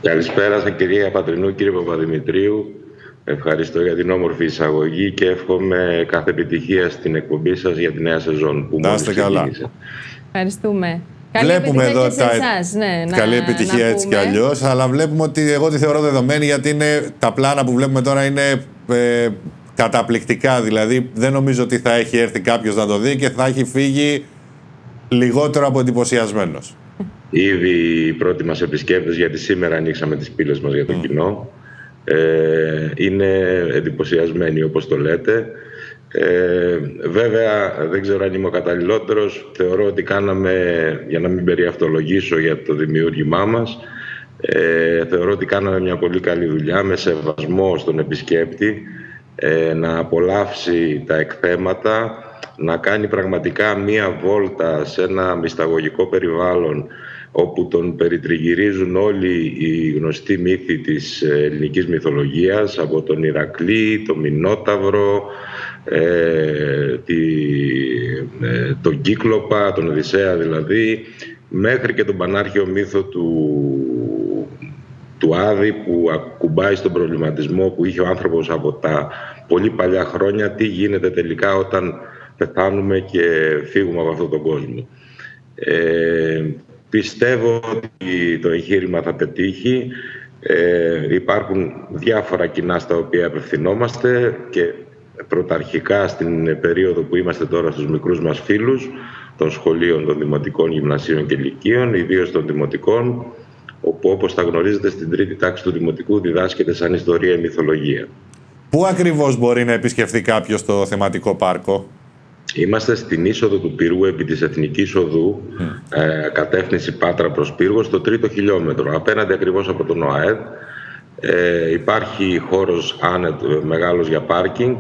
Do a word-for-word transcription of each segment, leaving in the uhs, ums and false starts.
Καλησπέρα σας κυρία Πατρινού, κύριε Παπαδημητρίου. Ευχαριστώ για την όμορφη εισαγωγή και εύχομαι κάθε επιτυχία στην εκπομπή σας για τη νέα σεζόν που μόλις ξεκίνησε. Ευχαριστούμε. Καλή Βλέπουμε επιτυχία εδώ και σε τα... εσάς, ναι, καλή να, επιτυχία να έτσι κι αλλιώς, αλλά βλέπουμε ότι εγώ τη θεωρώ δεδομένη, γιατί είναι, τα πλάνα που βλέπουμε τώρα είναι ε, καταπληκτικά. Δηλαδή δεν νομίζω ότι θα έχει έρθει κάποιος να το δει και θα έχει φύγει λιγότερο από εντυπωσιασμένος. Ήδη οι πρώτοι μας επισκέπτες, γιατί σήμερα ανοίξαμε τις πύλες μας για το mm. κοινό, ε, είναι εντυπωσιασμένοι όπως το λέτε. Ε, βέβαια δεν ξέρω αν είμαι ο καταλληλότερος, θεωρώ ότι κάναμε, για να μην περιαυτολογήσω για το δημιούργημά μας, ε, θεωρώ ότι κάναμε μια πολύ καλή δουλειά με σεβασμό στον επισκέπτη, ε, να απολαύσει τα εκθέματα, να κάνει πραγματικά μία βόλτα σε ένα μυσταγωγικό περιβάλλον όπου τον περιτριγυρίζουν όλοι οι γνωστοί μύθοι της ελληνικής μυθολογίας, από τον Ηρακλή, τον Μινόταυρο, ε, τη, ε, τον Κύκλοπα, τον Οδυσσέα δηλαδή, μέχρι και τον πανάρχαιο μύθο του, του Άδη που ακουμπάει στον προβληματισμό που είχε ο άνθρωπος από τα πολύ παλιά χρόνια, τι γίνεται τελικά όταν πεθάνουμε και φύγουμε από αυτόν τον κόσμο. Ε, πιστεύω ότι το εγχείρημα θα πετύχει. Ε, υπάρχουν διάφορα κοινά στα οποία απευθυνόμαστε και πρωταρχικά στην περίοδο που είμαστε τώρα στους μικρούς μας φίλους των σχολείων, των δημοτικών, γυμνασίων και λυκείων, ιδίως των δημοτικών, όπου όπως τα γνωρίζετε στην τρίτη τάξη του δημοτικού διδάσκεται σαν ιστορία ή μυθολογία. Πού ακριβώς μπορεί να επισκεφθεί κάποιος το θεματικό πάρκο? Είμαστε στην είσοδο του πύργου, επί της Εθνικής Οδού, mm. ε, κατεύθυνση Πάτρα προς Πύργο, στο τρίτο χιλιόμετρο, απέναντι ακριβώς από τον ΟΑΕΔ. Ε, υπάρχει χώρος άνετ, μεγάλος για πάρκινγκ,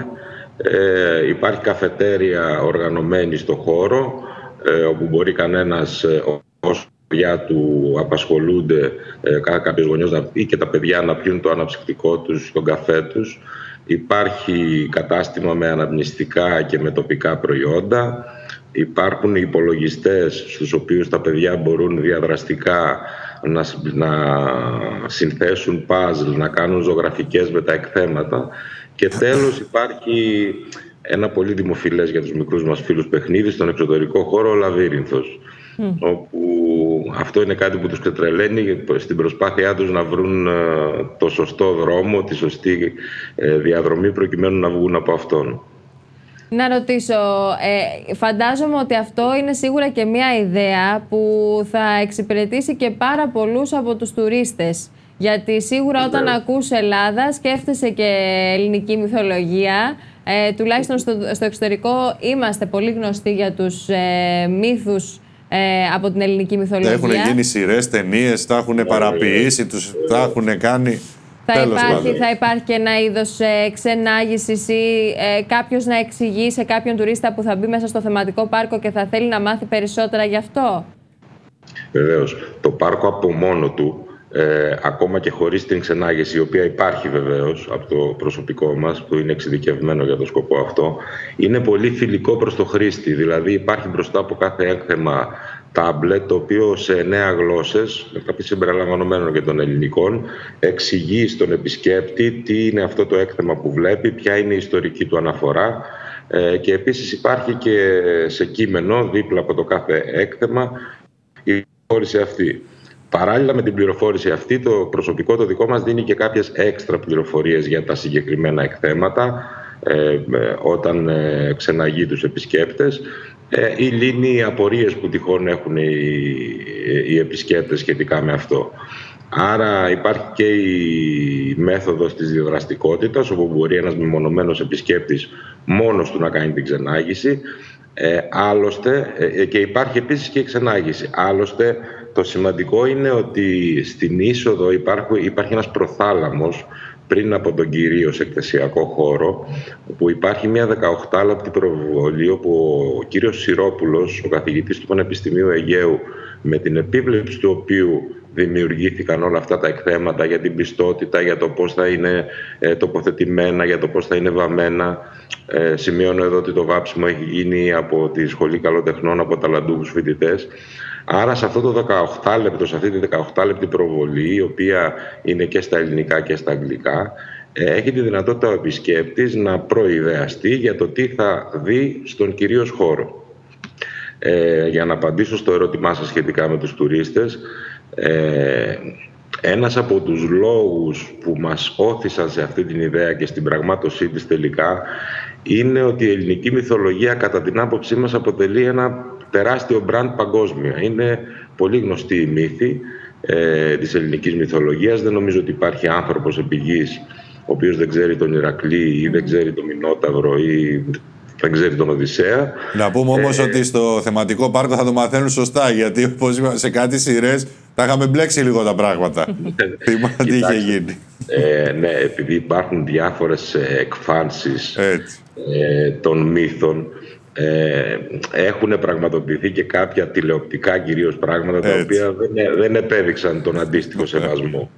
ε, υπάρχει καφετέρια οργανωμένη στο χώρο, ε, όπου μπορεί κανένας, ε, όσο παιδιά του απασχολούνται, ε, κάποιος γονιός να, ή και τα παιδιά να πιούν το αναψυκτικό τους, τον καφέ τους. Υπάρχει κατάστημα με αναπνευστικά και με τοπικά προϊόντα. Υπάρχουν υπολογιστές στους οποίους τα παιδιά μπορούν διαδραστικά να, να συνθέσουν παζλ, να κάνουν ζωγραφικές με τα εκθέματα. Και τέλος υπάρχει ένα πολύ δημοφιλές για τους μικρούς μας φίλους παιχνίδι στον εξωτερικό χώρο, ο Λαβύρινθος. Mm. Όπου αυτό είναι κάτι που τους ξετρελαίνει στην προσπάθειά τους να βρουν το σωστό δρόμο, τη σωστή διαδρομή προκειμένου να βγουν από αυτόν. Να ρωτήσω, ε, φαντάζομαι ότι αυτό είναι σίγουρα και μια ιδέα που θα εξυπηρετήσει και πάρα πολλούς από τους τουρίστες. Γιατί σίγουρα όταν yeah. ακούς Ελλάδα σκέφτεσαι και ελληνική μυθολογία. Ε, τουλάχιστον στο, στο εξωτερικό είμαστε πολύ γνωστοί για τους ε, μύθους Ε, από την ελληνική μυθολογία. Έχουν γίνει σειρές, ταινίες, τα έχουν παραποιήσει, τους τα έχουν κάνει. Θα υπάρχει, θα υπάρχει και ένα είδος ε, ξενάγησης ή ε, κάποιος να εξηγεί σε κάποιον τουρίστα που θα μπει μέσα στο θεματικό πάρκο και θα θέλει να μάθει περισσότερα γι' αυτό. Βεβαίως. Το πάρκο από μόνο του, ε, ακόμα και χωρίς την ξενάγηση, η οποία υπάρχει βεβαίως από το προσωπικό μας που είναι εξειδικευμένο για το σκοπό αυτό, είναι πολύ φιλικό προς το χρήστη. Δηλαδή υπάρχει μπροστά από κάθε έκθεμα τάμπλετ, το οποίο σε εννέα γλώσσες, κάποιες συμπεριλαμβανομένων και των ελληνικών, εξηγεί στον επισκέπτη τι είναι αυτό το έκθεμα που βλέπει, ποια είναι η ιστορική του αναφορά, ε, και επίσης υπάρχει και σε κείμενο δίπλα από το κάθε έκθεμα η πληροφόρηση αυτή. Παράλληλα με την πληροφόρηση αυτή, το προσωπικό το δικό μας δίνει και κάποιες έξτρα πληροφορίες για τα συγκεκριμένα εκθέματα ε, όταν ε, ξεναγεί τους επισκέπτες ε, ή λύνει απορίες που τυχόν έχουν οι, οι επισκέπτες σχετικά με αυτό. Άρα υπάρχει και η μέθοδος της διαδραστικότητας, όπου μπορεί ένας μεμονωμένος επισκέπτης μόνος του να κάνει την ξενάγηση. Ε, άλλωστε, ε, και υπάρχει επίσης και η ξενάγηση. Άλλωστε, το σημαντικό είναι ότι στην είσοδο υπάρχει, υπάρχει ένας προθάλαμος πριν από τον κυρίως εκθεσιακό χώρο, όπου υπάρχει μια δεκαοκτάλαπτη προβολή, όπου ο κύριος Συρόπουλος, ο καθηγητής του Πανεπιστημίου Αιγαίου, με την επίβλεψη του οποίου δημιουργήθηκαν όλα αυτά τα εκθέματα για την πιστότητα, για το πώς θα είναι ε, τοποθετημένα, για το πώς θα είναι βαμμένα. Ε, σημειώνω εδώ ότι το βάψιμο έχει γίνει από τη Σχολή Καλοτεχνών, από ταλαντούχους φοιτητές. Άρα σε αυτό το δεκαοκτώ λεπτό, σε αυτή τη δεκαοκτώ λεπτή προβολή, η οποία είναι και στα ελληνικά και στα αγγλικά, έχει τη δυνατότητα ο επισκέπτης να προειδεαστεί για το τι θα δει στον κυρίως χώρο. Ε, για να απαντήσω στο ερώτημά σας σχετικά με τους τουρίστες, ε, ένας από τους λόγους που μας όθησαν σε αυτή την ιδέα και στην πραγμάτωσή της τελικά είναι ότι η ελληνική μυθολογία, κατά την άποψή μας, αποτελεί ένα τεράστιο μπραντ παγκόσμια. Είναι πολύ γνωστή η μύθη ε, της ελληνικής μυθολογίας. Δεν νομίζω ότι υπάρχει άνθρωπος επί γης ο οποίος δεν ξέρει τον Ηρακλή ή δεν ξέρει τον Μινόταυρο ή δεν ξέρει τον Οδυσσέα. Να πούμε όμως ε, ότι στο θεματικό πάρκο θα το μαθαίνουν σωστά, γιατί όπως είπα, σε κάτι σειρές τα είχαμε μπλέξει λίγο τα πράγματα. Θυμάται τι είχε γίνει. Ε, ναι, επειδή υπάρχουν διάφορες εκφάνσεις ε, των μύθων, ε, έχουν πραγματοποιηθεί και κάποια τηλεοπτικά κυρίως πράγματα τα οποία δεν, δεν επέδειξαν τον αντίστοιχο σεβασμό.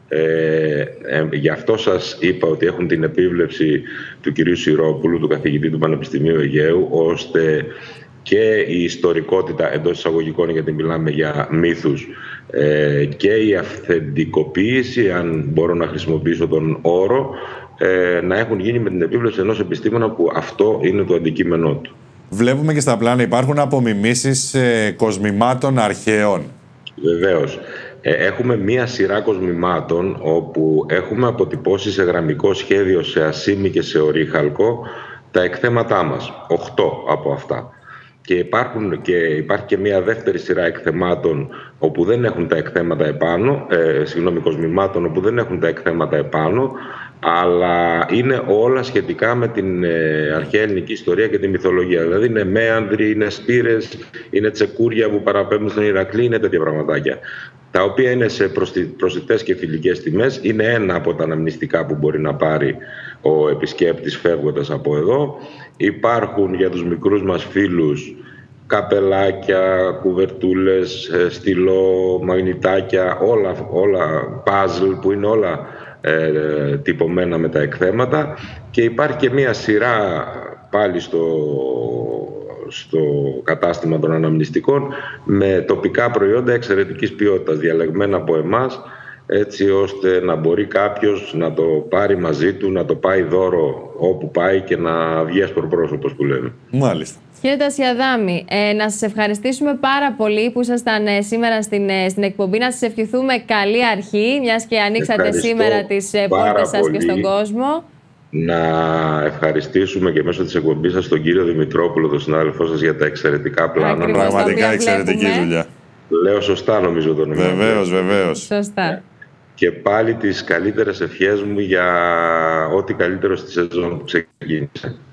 Ε, ε, γι' αυτό σας είπα ότι έχουν την επίβλεψη του κυρίου Σιρόπουλου, του καθηγητή του Πανεπιστημίου Αιγαίου, ώστε και η ιστορικότητα εντός εισαγωγικών, γιατί μιλάμε για μύθους, ε, και η αυθεντικοποίηση, αν μπορώ να χρησιμοποιήσω τον όρο, ε, να έχουν γίνει με την επίβλεψη ενός επιστήμονα που αυτό είναι το αντικείμενό του. Βλέπουμε και στα πλάνα υπάρχουν απομιμήσεις ε, κοσμημάτων αρχαίων. Βεβαίως. Έχουμε μία σειρά κοσμημάτων όπου έχουμε αποτυπώσει σε γραμμικό σχέδιο, σε ασήμι και σε ορύχαλκο τα εκθέματά μας. Οχτώ από αυτά. Και, υπάρχουν και υπάρχει και μία δεύτερη σειρά εκθεμάτων όπου δεν έχουν τα εκθέματα επάνω, ε, συγγνώμη, κοσμημάτων όπου δεν έχουν τα εκθέματα επάνω, αλλά είναι όλα σχετικά με την ε, αρχαία ελληνική ιστορία και τη μυθολογία. Δηλαδή είναι μέανδροι, είναι σπήρες, είναι τσεκούρια που παραπέμπουν στον Ηρακλή, είναι τέτοια πραγματάκια. Τα οποία είναι σε προσιτές και φιλικές τιμές. Είναι ένα από τα αναμνηστικά που μπορεί να πάρει ο επισκέπτης φεύγοντας από εδώ. Υπάρχουν για τους μικρούς μας φίλους καπελάκια, κουβερτούλες, στυλό, μαγνητάκια, όλα, όλα puzzle που είναι όλα ε, τυπωμένα με τα εκθέματα. Και υπάρχει και μία σειρά πάλι στο... στο κατάστημα των αναμνηστικών με τοπικά προϊόντα εξαιρετικής ποιότητας, διαλεγμένα από εμάς, έτσι ώστε να μπορεί κάποιος να το πάρει μαζί του, να το πάει δώρο όπου πάει και να βγει ασπροπρόσωπος που λέμε. Μάλιστα. Κύριε Τασιαδάμη, ε, να σας ευχαριστήσουμε πάρα πολύ που ήσασταν ε, σήμερα στην, ε, στην εκπομπή. Να σας ευχηθούμε καλή αρχή, μιας και ανοίξατε Ευχαριστώ σήμερα τις ε, πόρτες σας πολύ. Και στον κόσμο. Να ευχαριστήσουμε και μέσω της εκπομπής σας τον κύριο Δημητρόπουλο, τον συνάδελφό σας, για τα εξαιρετικά πλάνα. Ακριβώς, πραγματικά εξαιρετική δουλειά. Λέω σωστά νομίζω το όνομα. Βεβαίως, βεβαίως. Σωστά. Και πάλι τις καλύτερες ευχές μου για ό,τι καλύτερο στη σεζόν που ξεκίνησε.